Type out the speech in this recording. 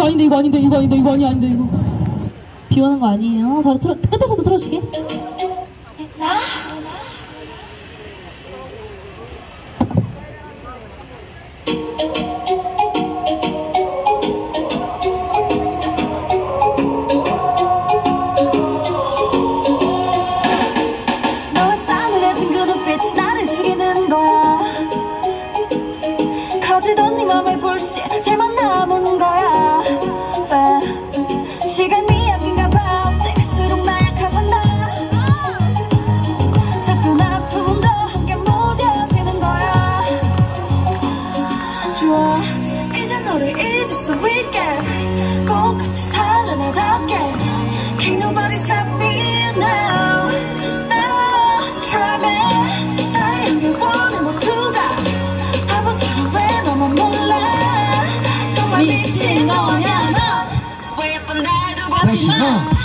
이거 아닌데 이거 아닌데 이거 아닌데 이거 아닌데 이거 비 오는 거 아니에요? 바로 끝에서도 틀어줄게. 나? 너와 싸늘해진 그 눈빛이 나를 죽이는 거야. 커지던 네 맘의 불씨 제만 남은 거야. 왜 시간이 약인가 봐. 어째갈수록 나약해졌나. 슬픈 아픔도 함께 무뎌지는 거야. 좋아 이제 너를 잊을 수 있게 꽃같이 살아나답게. Can't nobody stop me now. No try me. 나에게 원한 모두가 바보처럼 왜 너만 몰라. 정말 미친 너야 너. 왜 예쁜 날 두고 다시 너.